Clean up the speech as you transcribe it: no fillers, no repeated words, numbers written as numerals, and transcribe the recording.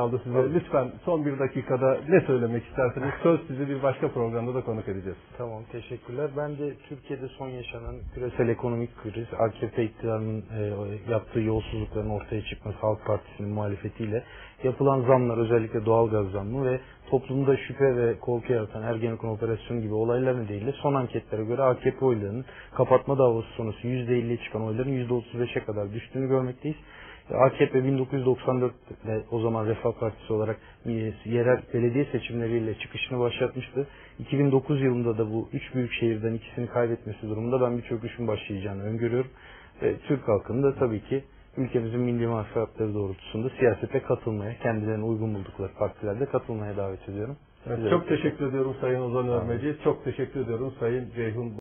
Kaldı size. Lütfen son bir dakikada ne söylemek isterseniz söz sizi bir başka programda da konuk edeceğiz. Tamam, teşekkürler. Bence Türkiye'de son yaşanan küresel ekonomik kriz, AKP iktidarının yaptığı yolsuzlukların ortaya çıkması, Halk Partisi'nin muhalefetiyle yapılan zamlar, özellikle doğalgaz zammı ve toplumda şüphe ve korku yaratan Ergenekon operasyonu gibi olaylar nedeniyle son anketlere göre AKP oylarının kapatma davası sonrası %50'ye çıkan oyların %35'e kadar düştüğünü görmekteyiz. AKP 1994'te o zaman Refah Partisi olarak yerel belediye seçimleriyle çıkışını başlatmıştı. 2009 yılında da bu üç büyük şehirden ikisini kaybetmesi durumunda ben bir çöküşün başlayacağını öngörüyorum. Ve Türk halkının da tabii ki ülkemizin milli menfaatleri doğrultusunda siyasete katılmaya, kendilerine uygun buldukları partilerde katılmaya davet ediyorum. Evet, çok teşekkür ediyorum Sayın Ozan Örmeci. Çok teşekkür ediyorum Sayın Ceyhun